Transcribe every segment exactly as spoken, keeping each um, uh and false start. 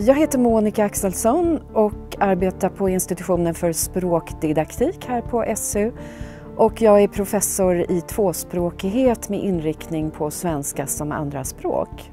Jag heter Monica Axelsson och arbetar på institutionen för språkdidaktik här på S U. Och jag är professor i tvåspråkighet med inriktning på svenska som andraspråk.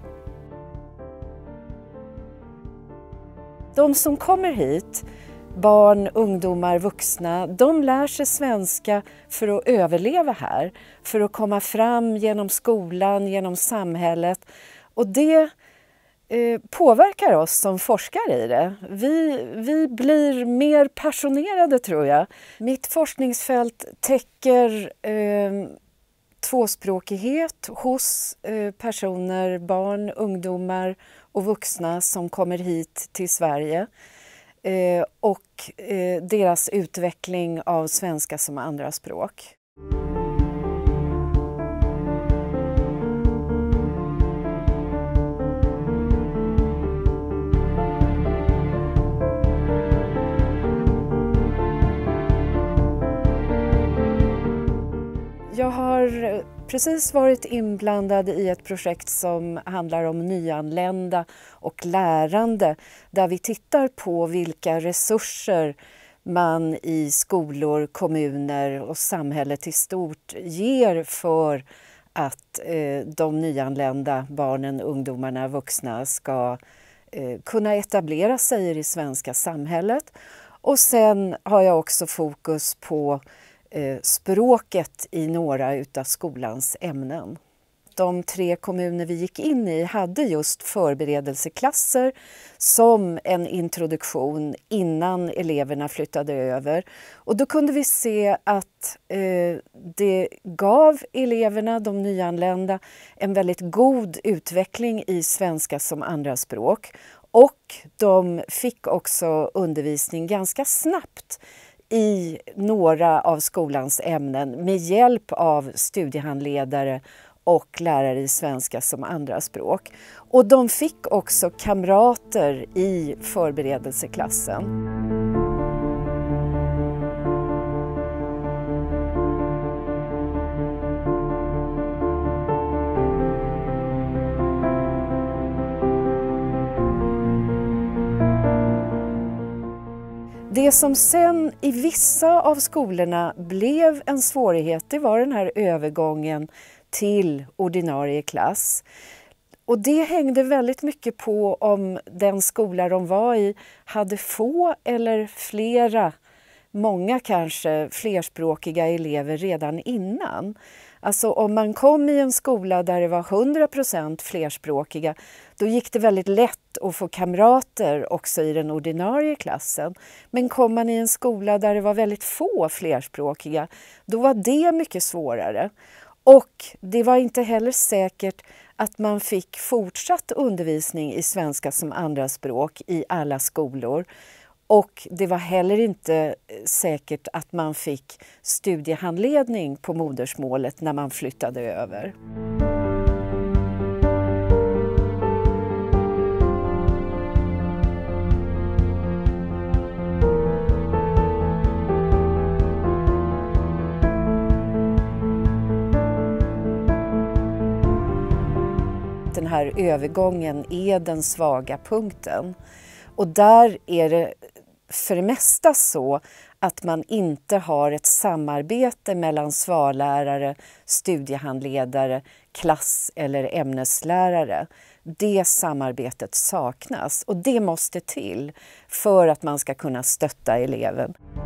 De som kommer hit, barn, ungdomar, vuxna, de lär sig svenska för att överleva här. För att komma fram genom skolan, genom samhället. Och det eh, påverkar oss som forskar i det. Vi, vi blir mer passionerade, tror jag. Mitt forskningsfält täcker eh, tvåspråkighet hos eh, personer, barn, ungdomar och vuxna som kommer hit till Sverige. Eh, och eh, deras utveckling av svenska som andraspråk. Jag har precis varit inblandad i ett projekt som handlar om nyanlända och lärande, där vi tittar på vilka resurser man i skolor, kommuner och samhället i stort ger för att eh, de nyanlända barnen, ungdomarna, vuxna ska eh, kunna etablera sig i det svenska samhället. Och sen har jag också fokus på språket i några utav skolans ämnen. De tre kommuner vi gick in i hade just förberedelseklasser som en introduktion innan eleverna flyttade över. Och då kunde vi se att eh, det gav eleverna, de nyanlända, en väldigt god utveckling i svenska som andraspråk. Och de fick också undervisning ganska snabbt i några av skolans ämnen med hjälp av studiehandledare och lärare i svenska som andraspråk. Och de fick också kamrater i förberedelseklassen. Det som sen i vissa av skolorna blev en svårighet, det var den här övergången till ordinarie klass. Och det hängde väldigt mycket på om den skola de var i hade få eller flera, många kanske, flerspråkiga elever redan innan. Alltså om man kom i en skola där det var hundra procent flerspråkiga, då gick det väldigt lätt att få kamrater också i den ordinarie klassen. Men kom man i en skola där det var väldigt få flerspråkiga, då var det mycket svårare. Och det var inte heller säkert att man fick fortsatt undervisning i svenska som andraspråk i alla skolor. Och det var heller inte säkert att man fick studiehandledning på modersmålet när man flyttade över. Den här övergången är den svaga punkten. Och där är det för det mesta så att man inte har ett samarbete mellan svarlärare, studiehandledare, klass- eller ämneslärare. Det samarbetet saknas och det måste till för att man ska kunna stötta eleven.